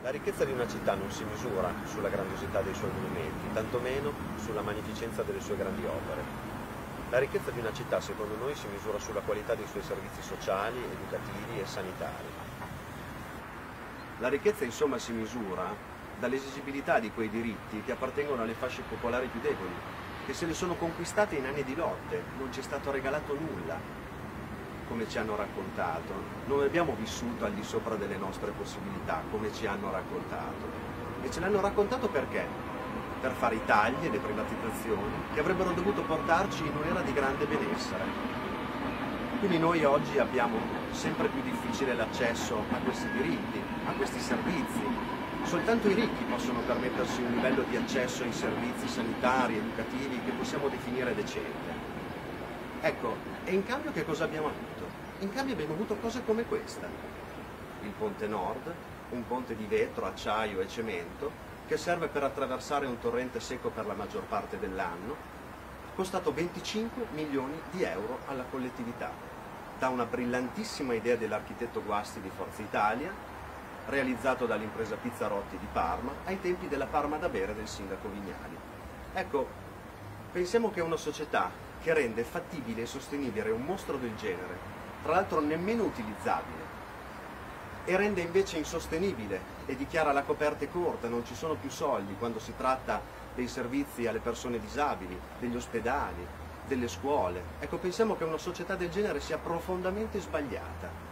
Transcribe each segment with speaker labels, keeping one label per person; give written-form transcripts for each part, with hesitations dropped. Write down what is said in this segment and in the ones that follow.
Speaker 1: La ricchezza di una città non si misura sulla grandiosità dei suoi monumenti, tantomeno sulla magnificenza delle sue grandi opere. La ricchezza di una città, secondo noi, si misura sulla qualità dei suoi servizi sociali, educativi e sanitari. La ricchezza, insomma, si misura dall'esigibilità di quei diritti che appartengono alle fasce popolari più deboli, che se le sono conquistate in anni di lotte, non ci è stato regalato nulla. Come ci hanno raccontato, non abbiamo vissuto al di sopra delle nostre possibilità, come ci hanno raccontato. E ce l'hanno raccontato perché? Per fare i tagli e le privatizzazioni che avrebbero dovuto portarci in un'era di grande benessere. Quindi noi oggi abbiamo sempre più difficile l'accesso a questi diritti, a questi servizi. Soltanto i ricchi possono permettersi un livello di accesso ai servizi sanitari, educativi, che possiamo definire decente. Ecco, e in cambio che cosa abbiamo avuto? In cambio abbiamo avuto cose come questa. Il Ponte Nord, un ponte di vetro, acciaio e cemento, che serve per attraversare un torrente secco per la maggior parte dell'anno, costato 25 milioni di euro alla collettività, da una brillantissima idea dell'architetto Guasti di Forza Italia, realizzato dall'impresa Pizzarotti di Parma, ai tempi della Parma da bere del sindaco Vignali. Ecco, pensiamo che una società che rende fattibile e sostenibile un mostro del genere, tra l'altro nemmeno utilizzabile, e rende invece insostenibile e dichiara la coperta è corta, non ci sono più soldi quando si tratta dei servizi alle persone disabili, degli ospedali, delle scuole. Ecco, pensiamo che una società del genere sia profondamente sbagliata.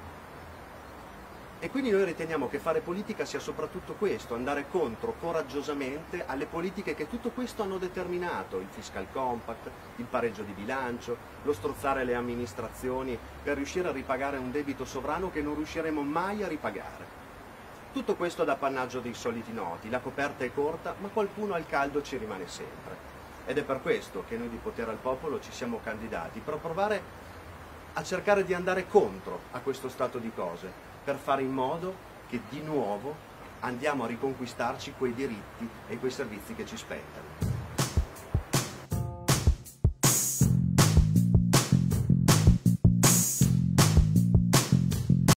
Speaker 1: E quindi noi riteniamo che fare politica sia soprattutto questo, andare contro coraggiosamente alle politiche che tutto questo hanno determinato, il fiscal compact, il pareggio di bilancio, lo strozzare le amministrazioni per riuscire a ripagare un debito sovrano che non riusciremo mai a ripagare. Tutto questo ad appannaggio dei soliti noti, la coperta è corta, ma qualcuno al caldo ci rimane sempre. Ed è per questo che noi di Potere al Popolo ci siamo candidati, per provare a cercare di andare contro a questo stato di cose, per fare in modo che di nuovo andiamo a riconquistarci quei diritti e quei servizi che ci spettano.